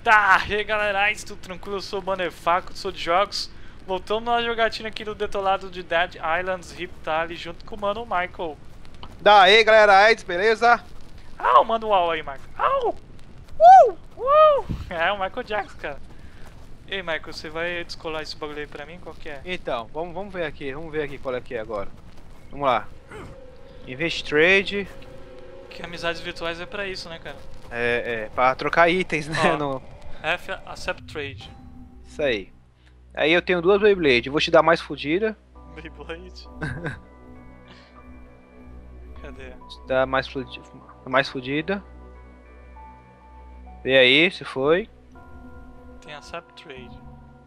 Tá, e aí galera, tudo tranquilo? Eu sou o Bannerfaco, sou de jogos. Voltamos na jogatina aqui do Detonado de Dead Islands Riptide junto com o mano Michael. Daí galera, AIDS, beleza? Au, manda um au aí, Michael. Au! É o Michael Jackson, cara. Ei, Michael, você vai descolar esse bagulho aí pra mim? Qual que é? Então, vamos ver aqui qual é que é agora. Vamos lá. Invest Trade. Que amizades virtuais é pra isso, né, cara? Pra trocar itens, né? Ó. No... F, Accept Trade. Isso aí. Aí eu tenho duas Beyblade, vou te dar mais fodida. Beyblade. Cadê? Te dar mais fodida. Vê aí, se foi. Tem Accept Trade.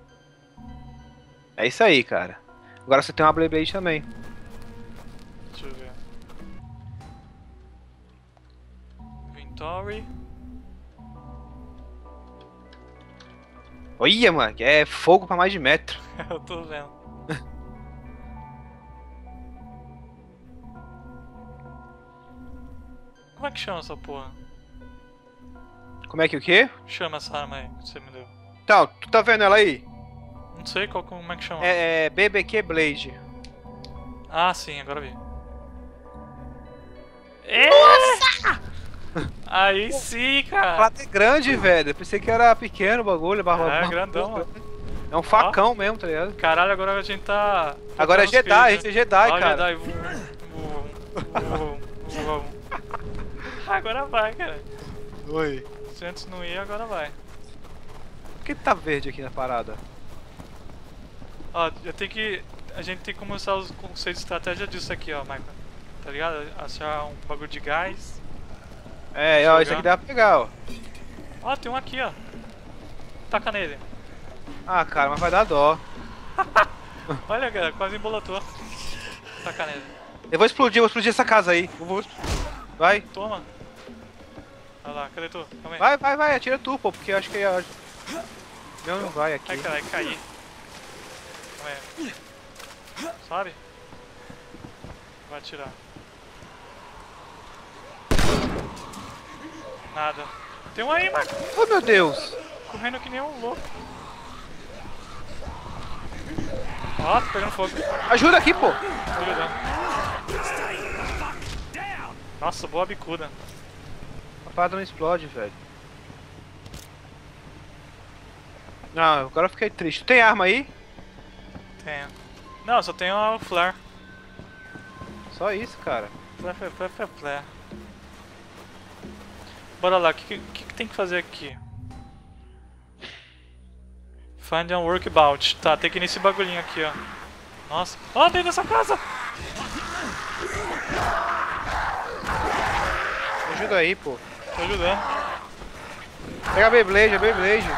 É isso aí, cara. Agora você tem uma Beyblade também. Deixa eu ver. Inventory. Olha, mano, que é fogo pra mais de metro. Eu tô vendo. Como é que chama essa porra? Como é que o quê? Chama essa arma aí que você me deu. Então, tu tá vendo ela aí? Não sei como é que chama. É BBQ Blade. Ah, sim, agora vi. Nossa! Aí sim, cara. Ela é grande, velho. Eu pensei que era pequeno o bagulho. É, grandão, mano. É um facão mesmo, tá ligado? Caralho, agora a gente tá... Agora é Jedi, esse é Jedi, ó, cara. Jedi. Vum. Agora vai, cara. Oi. Se antes não ia, agora vai. Por que tá verde aqui na parada? Ó, a gente tem que começar os conceitos de estratégia disso aqui, ó, Michael. Tá ligado? Achar um bagulho de gás. Ó, isso aqui dá pra pegar, ó. Ó, tem um aqui, ó. Taca nele. Ah, cara, mas vai dar dó. Olha, cara, quase embolotou. Taca nele. Eu vou explodir essa casa aí. Vai. Toma. Olha lá, cadê tu? Calma aí. Vai, atira tu, pô, porque eu acho que ia... Não vai aqui. Ai, caralho, caí. Calma aí. Sobe. Vai atirar. Nada. Tem um aí, Marco. Oh, meu Deus. Correndo que nem um louco. Ó, tô pegando fogo. Ajuda aqui, pô. Tô ajudando. Nossa, boa bicuda. A parada não explode, velho. Não, agora eu fiquei triste. Tem arma aí? Tenho. Não, só tenho o flare. Só isso, cara. Flare. Bora lá, o que tem que fazer aqui? Find a workabout. Tá, tem que ir nesse bagulhinho aqui, ó. Nossa. Ó, dentro dessa casa! Me ajuda aí, pô. Tô ajudando. Pega a Beyblade,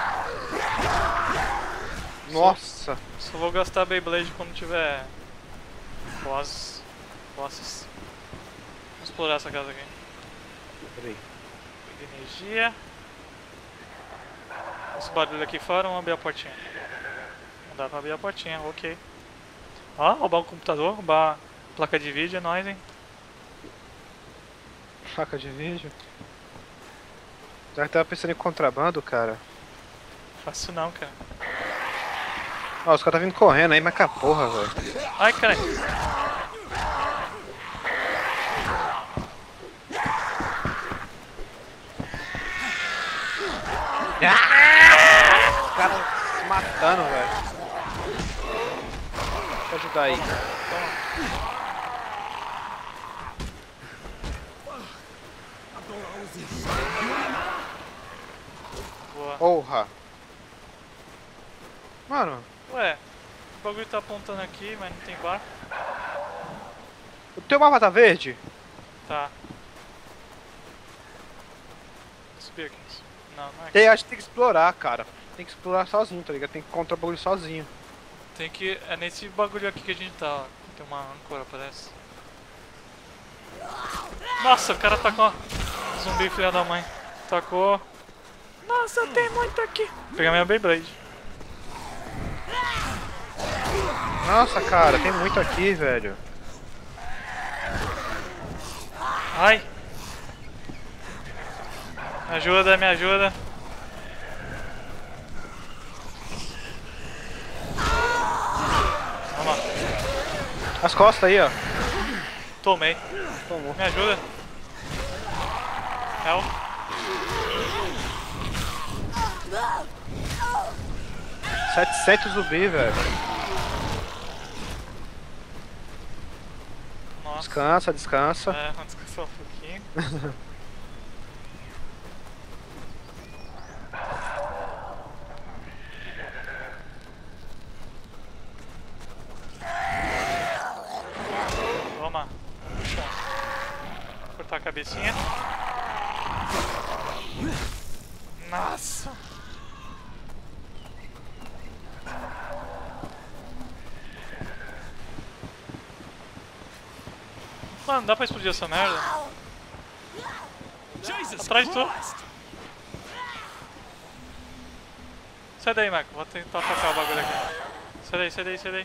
Nossa. Só vou gastar Beyblade quando tiver bosses. Vamos explorar essa casa aqui. Peraí. Energia. Esse barulho aqui fora, vamos abrir a portinha. Não dá pra abrir a portinha, ok. Ó, roubar um computador, roubar placa de vídeo, é nóis, hein? Faca de vídeo. Já que tava pensando em contrabando, cara. Fácil não, cara. Ó, os caras tá vindo correndo aí, mas que a porra, velho. Ai, caralho. Os caras se matando, velho. Deixa eu ajudar aí. Toma. Boa. Porra. Mano, Ué, o bagulho tá apontando aqui, mas não tem barco. o teu mapa tá verde? Tá. Vou subir aqui. Não é aqui. Acho que tem que explorar, cara. Tem que explorar sozinho, tá ligado? Tem que encontrar o bagulho sozinho. Tem que... É nesse bagulho aqui que a gente tá, ó. Tem uma âncora, parece. Nossa, o cara tacou. Zumbi, filha da mãe. Tacou. Nossa, tem muito aqui. Vou pegar minha Beyblade. Nossa, cara, tem muito aqui, velho. Ai. Me ajuda, me ajuda. As costas aí, ó. Tomei. Tomou. Me ajuda. Help. 700 zumbi, velho. Nossa. Descansa, descansa. É, vamos descansar um pouquinho. Toma. Puxa. Cortar a cabecinha. Nossa. Mano, dá pra explodir essa merda? Atrás de tu. Sai daí, Marco. Vou tentar atacar o bagulho aqui. Sai daí, sai daí, sai daí.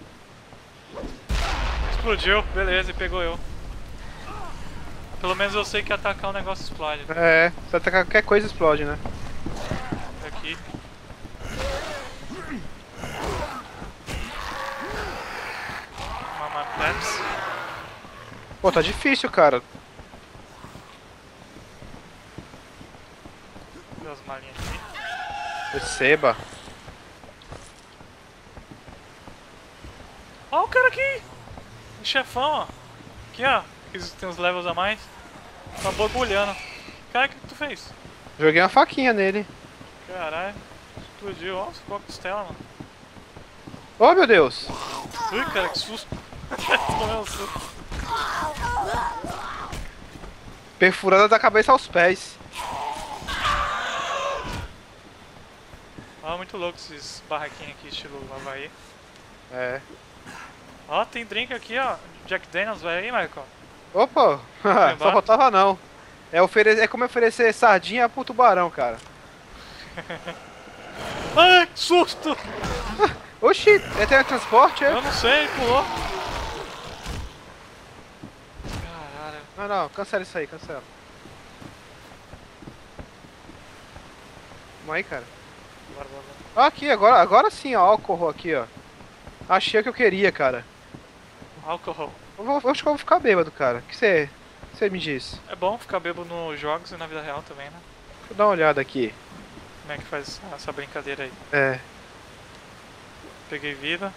Explodiu, beleza, e pegou eu. Pelo menos eu sei que atacar o negócio explode. É, se atacar qualquer coisa explode, né? Aqui. Mama Peps. Pô, tá difícil, cara. Vê as malinhas aqui. Receba. Ó o cara aqui! O chefão, ó. Aqui, ó. Que tem uns levels a mais. Tá borbulhando. Cara, o que tu fez? Joguei uma faquinha nele. Caralho. Explodiu. Ó, ficou a costela, mano. Oh, meu Deus. Ui, cara, que susto. Tomei um susto. Perfurada da cabeça aos pés. Ó, muito louco esses barraquinhos aqui, estilo Havaí. É. Ó, tem drink aqui, ó. Jack Daniels, vai aí, Michael. Opa, só faltava não. É como oferecer sardinha pro tubarão, cara. Ai, que susto! Oxi, é teletransporte, é? Eu não sei, ele pulou. Caralho. Não, não, cancela isso aí, cancela. Vamos aí, cara. Bora, bora, bora. Ó, aqui, agora sim, ó, o corro aqui, ó. Achei o que eu queria, cara. Álcool. Acho que eu vou ficar bêbado, cara. O que você me diz? É bom ficar bêbado nos jogos e na vida real também, né? Deixa eu dar uma olhada aqui. Como é que faz essa brincadeira aí? É. Peguei vida.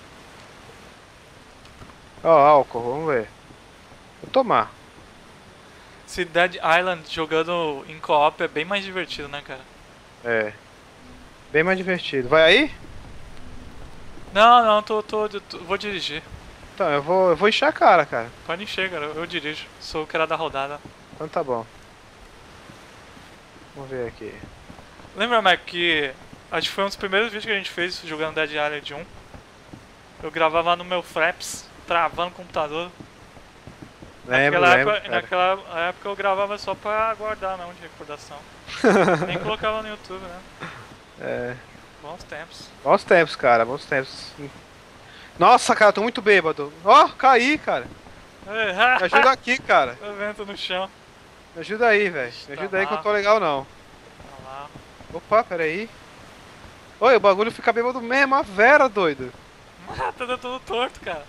Ó, álcool, vamos ver. Vou tomar. Esse Dead Island jogando em co-op é bem mais divertido, né, cara? É. Bem mais divertido. Vai aí? Não, não, vou dirigir. Então, eu vou encher a cara, cara. Pode encher, cara, eu dirijo. Sou o cara da rodada. Então tá bom. Vamos ver aqui. Lembra, Mike, que acho que foi um dos primeiros vídeos que a gente fez jogando Dead Island 1. Eu gravava no meu Fraps, travando o computador. Lembro. Naquela época eu gravava só pra guardar, não, de recordação. Nem colocava no YouTube, né? É. Bons tempos. Bons tempos, cara, bons tempos. Nossa, cara, eu tô muito bêbado. Ó, caí, cara. Me ajuda aqui, cara. Tô vento no chão. Me ajuda aí, velho. Me ajuda aí que eu não tô legal, não. Olha lá. Opa, peraí. Oi, o bagulho fica bêbado mesmo, a Vera, doido. Tá dando tudo torto, cara.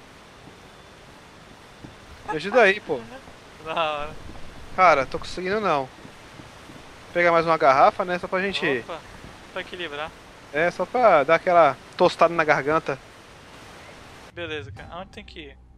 Me ajuda aí, pô. Da hora. Cara, tô conseguindo não. Vou pegar mais uma garrafa, né? Só pra gente... Opa, pra equilibrar. É, só pra dar aquela tostada na garganta. Beleza, cara. Aonde tem que ir?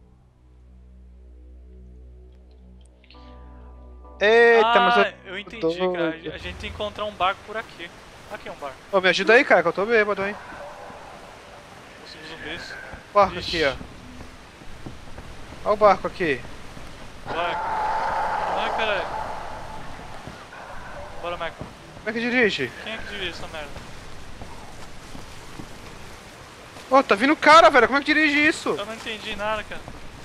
Eita, mas eu entendi, tô... cara. A gente tem que encontrar um barco por aqui. Aqui é um barco. Ô, me ajuda aí, cara, que eu tô bêbado, hein. Os zumbis. Barco Ixi. aqui, ó. Olha o barco aqui. Vai. Ai, caralho. Bora, Michael. Como é que dirige? Quem é que dirige essa merda? Ô, tá vindo cara, velho. Como é que dirige isso? Eu não entendi nada, cara.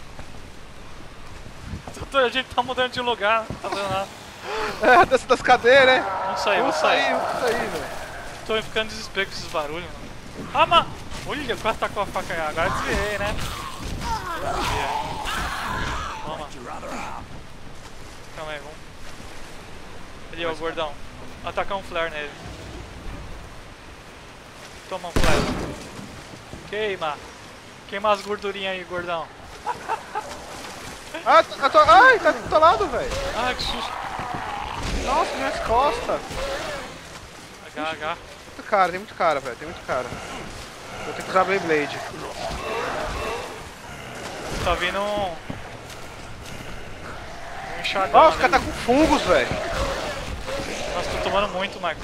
A gente tá mudando de lugar, não tá fazendo nada. É, das cadeiras, né? Vamos sair, Vamos sair, velho. Tô ficando desespero com esses barulhos, mano. Ah, mano! Olha, quase tá com a faca aí. Agora desviei, né? Desviei. Toma. Calma aí, vamos. Ali, ó, o gordão. Atacar um flare nele. Toma um flare. Queima. Queima as gordurinhas aí, gordão. Ah, ai, tá do teu lado, velho. Ah, que susto. Nossa, minhas costas. H. Tem muito cara, velho. Tem muito cara. Vou ter que usar Beyblade. Tá vindo um enxadão. Nossa, o cara tá com fungos, velho. Nossa, tô tomando muito, Marco.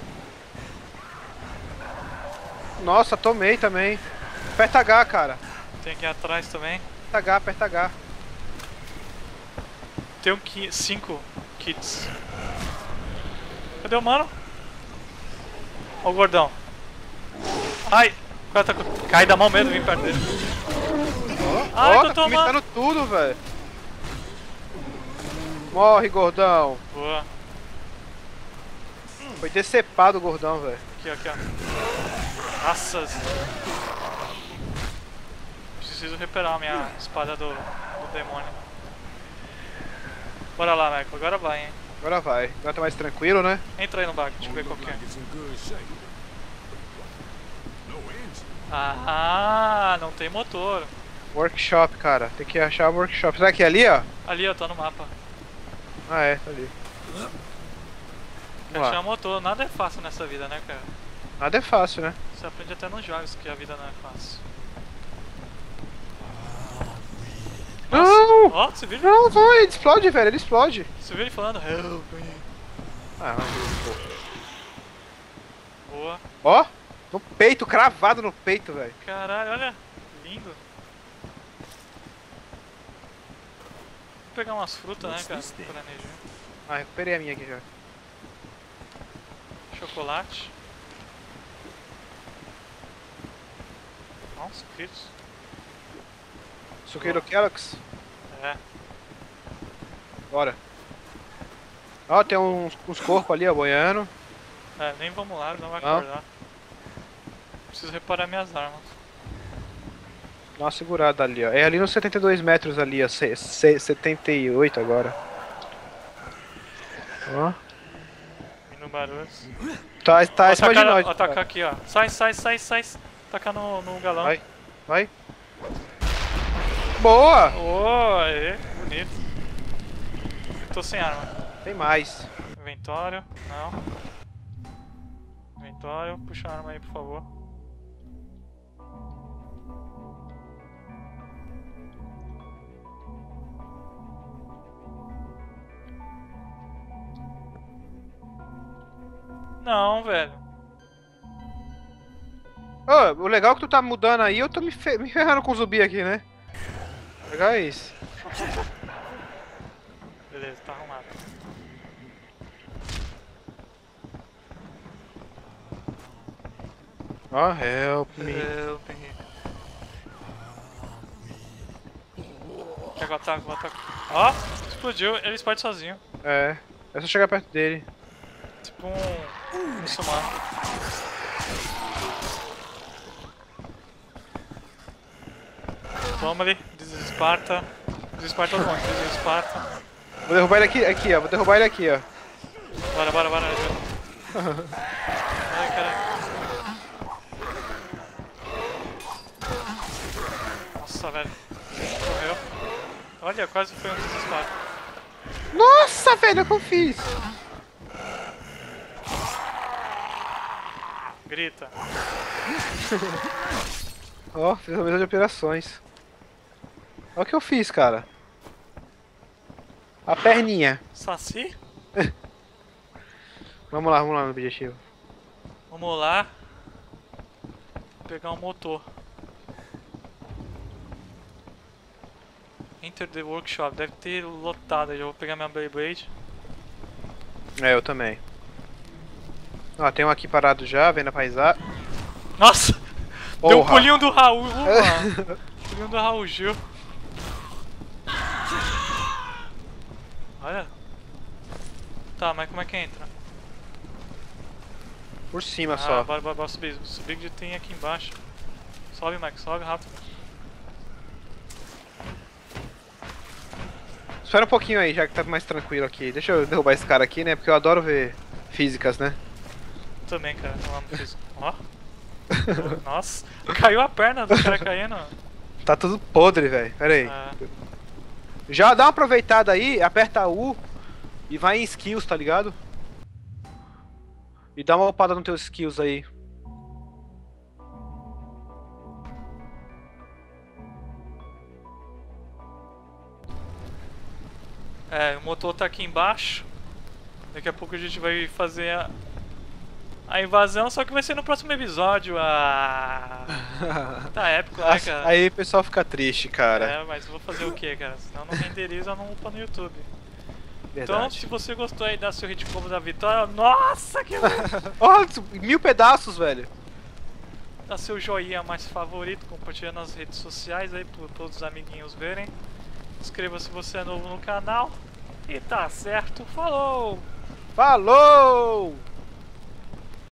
Nossa, tomei também. Aperta H, cara. Tem aqui atrás também. Aperta H. Tem 5 kits. Cadê o mano? Ó o gordão. Ai! O cara tá com... Cai da mão mesmo, vim perto dele. Ai, Ó, tô tá tomando. vomitando tudo, velho. Morre, gordão. Boa. Foi decepado o gordão, velho. Aqui, ó. Nossa. Preciso reparar a minha espada do demônio. Bora lá, Michael. Agora vai, hein. Agora vai. Agora tá mais tranquilo, né? Entra aí no barco, deixa eu ver qual que é. Ah, não tem motor. Workshop, cara. Tem que achar o workshop. Será que é ali, ó? Ali, ó, tá no mapa. Ah, é. Tá ali. Vamos Achar lá. motor, nada é fácil nessa vida, né, cara? Nada é fácil, né? Você aprende até nos jogos que a vida não é fácil. Não! Ó, você viu? Não, vai. Ele explode, velho. Ele explode. Você viu ele falando help me. Ah, Boa. ó. No peito, cravado no peito, velho. Caralho, olha. Lindo. Vou pegar umas frutas, né, cara? Pra energia. Ah, recuperei a minha aqui já. Chocolate. Nossa, que isso? Suqueiro Kellogg's. É. Bora. Ó, tem uns corpos ali, ó, boiando. É, nem vamos lá, não vai Não. acordar. Preciso reparar minhas armas. Dá uma segurada ali, ó. É ali nos 72 metros ali, ó. 78 agora. Ó. Vindo barulho. Tá Vou acima de nós. atacar aqui, ó. Sai. Taca no galão. Vai. Boa! Oh, aê, bonito. Eu tô sem arma. Tem mais. Inventório, não. Inventório, puxa a arma aí, por favor. Não, velho. Ô, o legal é que tu tá mudando aí, eu tô me ferrando com o zumbi aqui, né? O legal é isso. Beleza, tá arrumado. Ó, help me. Help me. Pega o ataque, Ó, explodiu, ele explode sozinho. É só chegar perto dele. Tipo um muçulmano. Toma ali, desesparta. Desesparta o monte, desesparta. Vou derrubar ele aqui, ó. Vou derrubar ele aqui, ó. Bora. Ai, caralho. Nossa, velho. Morreu. Olha, quase foi um desesparo. Nossa, velho, o que eu fiz? Grita. Ó, fiz a mesa de operações. Olha o que eu fiz, cara. A perninha. Saci? Vamos lá no objetivo. Vamos lá. Pegar um motor. Enter the workshop. Deve ter lotado aí. Eu vou pegar minha Beyblade. É, eu também. Ó, tem um aqui parado já, vendo a paisagem. Nossa! Deu um Porra. pulinho do Raul, mano. Pulinho do Raul Gil. Olha. Tá, mas como é que entra? Por cima só. Bora subir. Subir que tem aqui embaixo. Sobe, Mike, sobe rápido. Espera um pouquinho aí, já que tá mais tranquilo aqui. Deixa eu derrubar esse cara aqui, né? Porque eu adoro ver físicas, né? Também, cara, eu amo física. Ó. Nossa, caiu a perna do cara caindo. Tá tudo podre, velho. Pera aí. Já dá uma aproveitada aí, aperta U e vai em skills, tá ligado? E dá uma upada nos teus skills aí. O motor tá aqui embaixo. Daqui a pouco a gente vai fazer a invasão, só que vai ser no próximo episódio. Tá épico, né, cara? Aí o pessoal fica triste, cara. Mas eu vou fazer o que, cara? Senão não renderiza, não upa no YouTube. Verdade. Então, se você gostou aí, dá seu hit combo da vitória. Nossa, que Ó, 1000 pedaços, velho. Dá seu joinha mais favorito, compartilha nas redes sociais aí para todos os amiguinhos verem. Inscreva-se se você é novo no canal. E tá certo, falou! Falou!